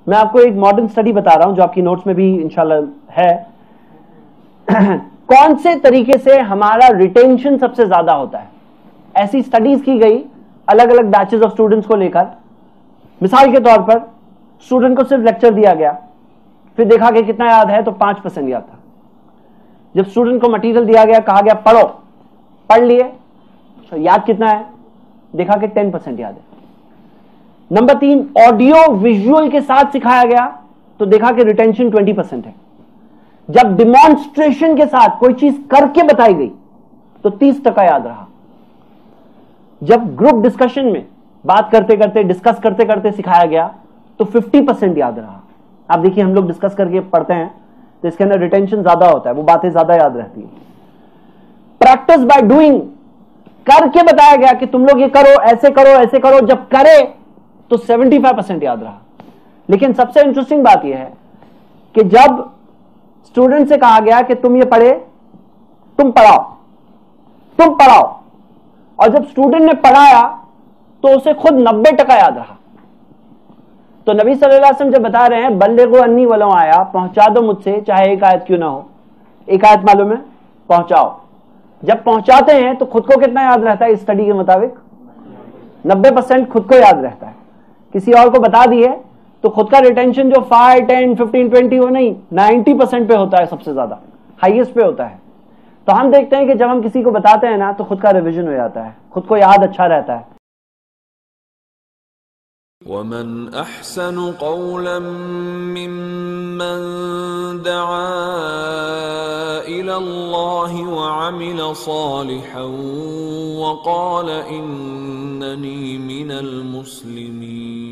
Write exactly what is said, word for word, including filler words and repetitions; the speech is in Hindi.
मैं आपको एक मॉडर्न स्टडी बता रहा हूं जो आपकी नोट्स में भी इंशाल्लाह है। कौन से तरीके से हमारा रिटेंशन सबसे ज्यादा होता है, ऐसी स्टडीज की गई अलग अलग बैचेस ऑफ स्टूडेंट्स को लेकर। मिसाल के तौर पर स्टूडेंट को सिर्फ लेक्चर दिया गया, फिर देखा कि कितना याद है, तो पांच परसेंट याद था। जब स्टूडेंट को मटेरियल दिया गया, कहा गया पढ़ो, पढ़ लिए, तो याद कितना है, देखा कि टेन परसेंट याद है। नंबर तीन, ऑडियो विजुअल के साथ सिखाया गया तो देखा कि रिटेंशन ट्वेंटी परसेंट है। जब डिमॉन्स्ट्रेशन के साथ कोई चीज करके बताई गई तो तीस टका याद रहा। जब ग्रुप डिस्कशन में बात करते करते डिस्कस करते करते सिखाया गया तो फिफ्टी परसेंट याद रहा। आप देखिए, हम लोग डिस्कस करके पढ़ते हैं तो इसके अंदर रिटेंशन ज्यादा होता है, वो बातें ज्यादा याद रहती है। प्रैक्टिस बाय डूइंग, करके बताया गया कि तुम लोग ये करो, ऐसे करो, ऐसे करो, जब करे तो सेवेंटी फाइव परसेंट याद रहा। लेकिन सबसे इंटरेस्टिंग बात यह है कि जब स्टूडेंट से कहा गया कि तुम ये पढ़े, तुम पढ़ाओ, तुम पढ़ाओ, और जब स्टूडेंट ने पढ़ाया तो उसे खुद नब्बे टका याद रहा। तो नबी सल्लल्लाहु अलैहि वसल्लम जब बता रहे हैं बल्लिगु अन्नी वलो आया, पहुंचा दो मुझसे चाहे एक आयत क्यों ना हो। एक आयत मालूम है, पहुंचाओ। जब पहुंचाते हैं तो खुद को कितना याद रहता है, इस स्टडी के मुताबिक नब्बे परसेंट खुद को याद रहता है। किसी और को बता दिए तो खुद का रिटेंशन जो फाइव टेन फिफ्टीन ट्वेंटी हो नहीं, नाइन्टी परसेंट पे होता है, सबसे ज्यादा हाईएस्ट पे होता है। तो हम देखते हैं कि जब हम किसी को बताते हैं ना तो खुद का रिवीजन हो जाता है, खुद को याद अच्छा रहता है। वमन अहसनु क़ौलन मिम्मन दआ इलल्लाहि व अमिल सालिहन व क़ाल इन्ननी मिनल मुस्लिमीन।